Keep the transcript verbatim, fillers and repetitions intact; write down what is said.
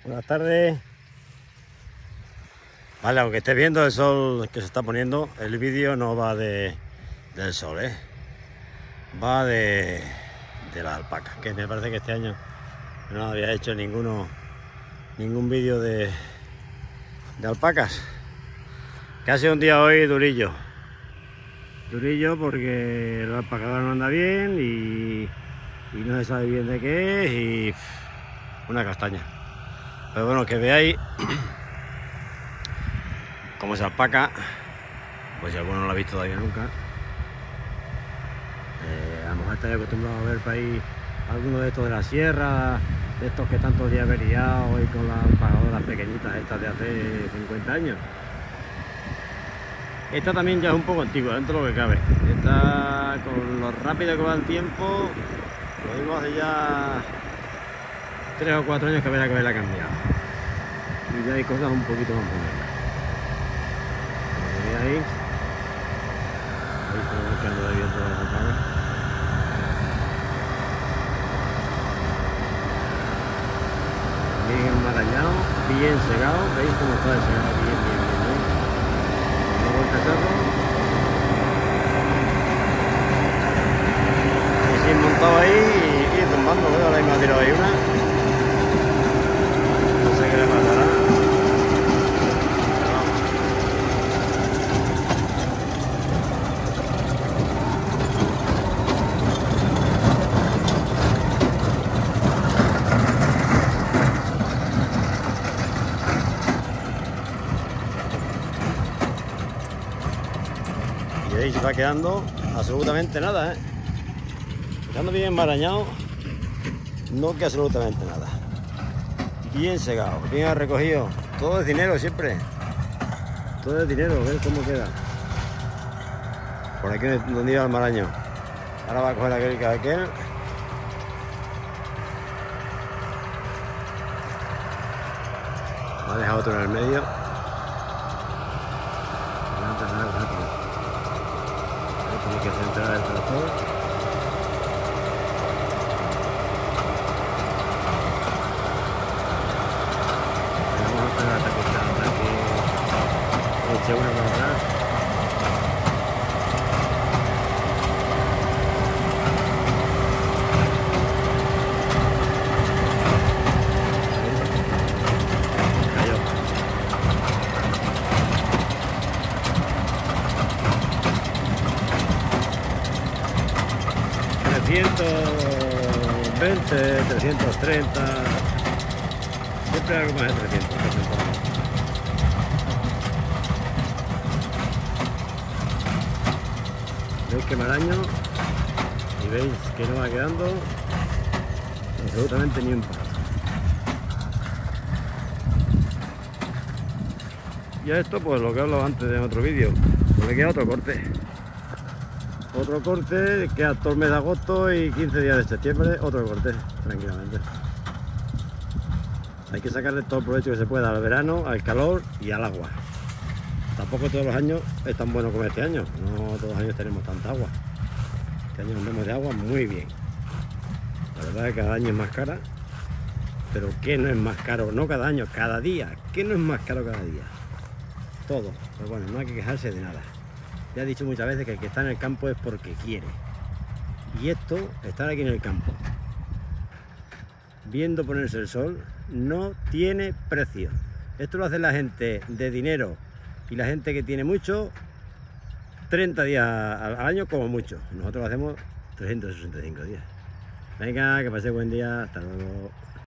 Buenas tardes. Vale, aunque estés viendo el sol que se está poniendo, el vídeo no va de, del sol, ¿eh? Va de, de la alpaca, que me parece que este año no había hecho ninguno, ningún vídeo de, de alpacas. Que ha sido un día hoy durillo. Durillo porque el alpacador no anda bien y, y no se sabe bien de qué es y una castaña. Pero bueno, que veáis cómo se alpaca, pues si alguno no lo ha visto todavía nunca. Eh, a lo mejor estáis acostumbrados a ver por ahí algunos de estos de la sierra, de estos que están todo el día averiados y con las alpagadoras pequeñitas estas de hace cincuenta años. Esta también ya es un poco antigua dentro de lo que cabe. Esta, con lo rápido que va el tiempo, lo digo hace ya tres o cuatro años que habría que haberla cambiado. Y ya hay cosas un poquito más modernas. Como veáis, ahí está marcando de viento las alpagas. Bien enmarañado, bien segado. ¿Veis cómo está desegado? Bien, bien, bien, bien. Luego el cacharro. Y sin montado ahí y, y zumbando. Veo ahora mismo ha tirado ahí una. No sé qué le pasará. Pero vamos. Y veis, va quedando absolutamente nada, ¿eh? Quedando bien enmarañado, no que absolutamente nada. Bien segado, bien recogido. Todo es dinero siempre. Todo es dinero, ¿ves cómo queda? Por aquí donde iba el maraño. Ahora va a coger aquel que aquel. Va a dejar otro en el medio. Tiene que centrar el tractor. Vamos a esperar hasta que, hasta que eche una para atrás. Cayó. trescientos veinte, trescientos treinta, siempre algo más de trescientos. Veis que maraño y veis que no va quedando absolutamente ni un paso. Y a esto pues lo que hablo antes de otro vídeo, pues le queda otro corte. Otro corte, queda todo el mes de agosto y quince días de septiembre, otro corte, tranquilamente. Hay que sacarle todo el provecho que se pueda al verano, al calor y al agua. Tampoco todos los años es tan bueno como este año, no todos los años tenemos tanta agua. Este año nos vemos de agua muy bien. La verdad es que cada año es más cara, pero ¿qué no es más caro? No cada año, cada día. ¿Qué no es más caro cada día? Todo. Pues bueno, no hay que quejarse de nada. Ya he dicho muchas veces que el que está en el campo es porque quiere. Y esto, estar aquí en el campo, viendo ponerse el sol, no tiene precio. Esto lo hace la gente de dinero y la gente que tiene mucho, treinta días al año como mucho. Nosotros lo hacemos trescientos sesenta y cinco días. Venga, que pase buen día. Hasta luego.